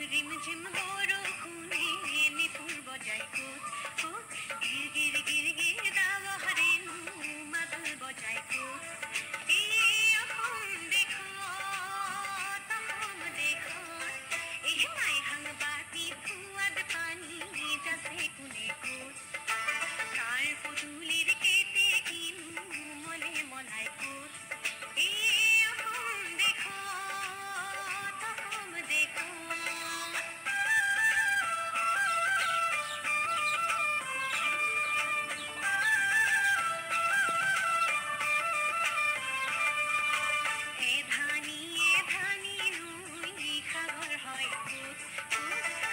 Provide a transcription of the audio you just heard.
রিমঝিম বরখুনে নিপুর বজায় কোত কোত গির গির গির গির দাওয়ারে মাদল বজায় কোত এই এখন দেখো তখন দেখো এই মাই হাংবাতি ফুয়াদ পানি যাচ্ছে কুনে কোত কার পুতুলির কেতে কিনু মনে মনায় কোত এই এখন দেখো তখন দেখো এ ধানি নুই খাগর হয় কোত কোত